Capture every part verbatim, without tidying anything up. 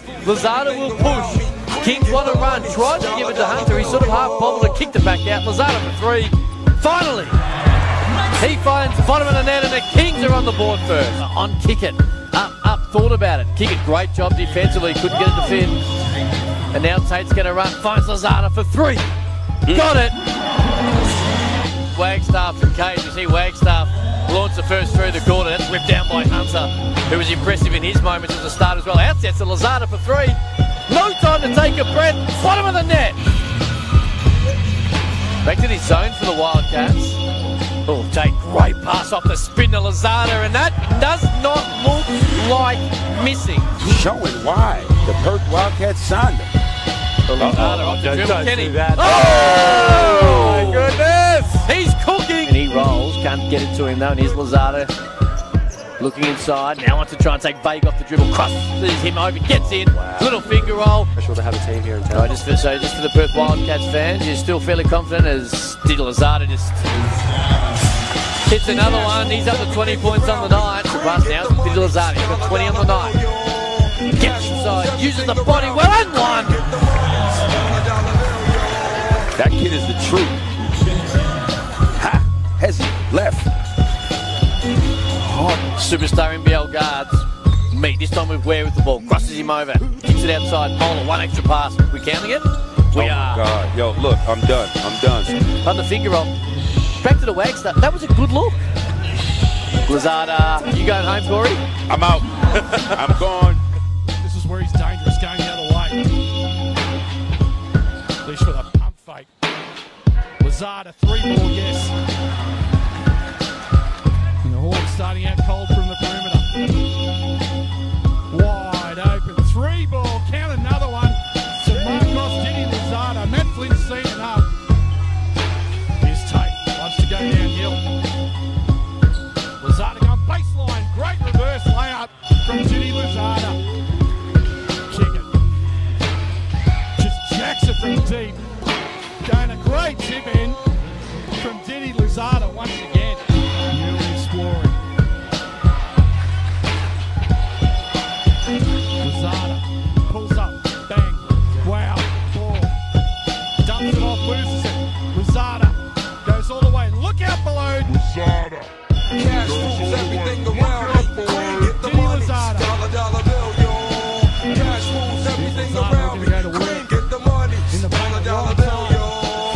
Louzada will push. Kings want to run. Tried to give it to Hunter. He sort of half bobbled and kicked it back out. Louzada for three. Finally, he finds the bottom of the net and the Kings are on the board first. On kick it. Up, up, thought about it. Kick it. Great job defensively. Couldn't get it to fit. And now Tate's going to run. Finds Louzada for three. Got it. Wagstaff and Cage. You see Wagstaff launch the first through the corner. That's whipped down by Hunter, who was impressive in his moments as a start as well. Outsets to Louzada for three. No time to take a breath. Bottom of the net. Back to the zone for the Wildcats. Oh, Tate, great pass off the spin to Louzada, and that does not look like missing. Showing why the Perth Wildcats signed him. Louzada off the dribble. Kenny. That. Oh! Oh my goodness! He's cooking! And he rolls, can't get it to him though, and here's Louzada looking inside. Now wants to try and take Vague off the dribble. Crosses him over, gets in. Wow. Little finger roll. Special to have a team here in town. No, just for, so just for the Perth Wildcats fans, you're still fairly confident as Didi Louzada just hits another one. He's up to twenty points on the night. The pass now, Didi Louzada, he's got twenty on the night. Gets inside, uses the body well and one. That kid is the truth. Ha! Has he left? Superstar N B L guards meet, this time with Ware with the ball, crosses him over, kicks it outside, Mola, one extra pass. We counting it? We oh are. My God. Yo, look, I'm done. I'm done. On the finger roll. Back to the Wagstaff. That was a good look. Louzada, you going home, Corey? I'm out. I'm gone. This is where he's dangerous, going the other way. Leash with a pump fake. Louzada, three ball, yes. And the Hawks starting out cold from the perimeter. Wide open, three ball, count another one. To Marcos, Didi Louzada. Matt Flynn's seen enough. Here's Tate, wants to go downhill. Louzada going baseline, great reverse layup from Didi Louzada. Kick it. Just jacks it from deep. Going a great tip in from Didi Louzada once again. Newly exploring. Louzada pulls up, bang, wow, ball. Dumps it off, loses it. Louzada goes all the way. Look out below. Louzada. Cash rules everything around me. Get the money. Dollar, dollar bill, yo. Cash rules everything around me. Queen, get the money. Dollar, dollar bill, yo.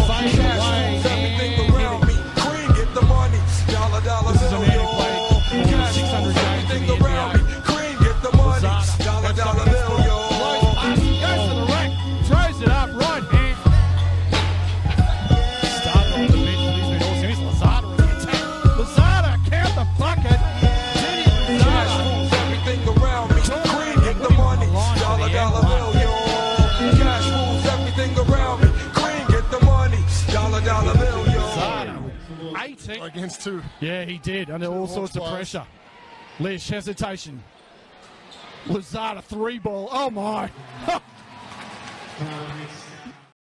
Against two. Yeah, he did, under all sorts of pressure. Lish, hesitation. Louzada, three ball. Oh my.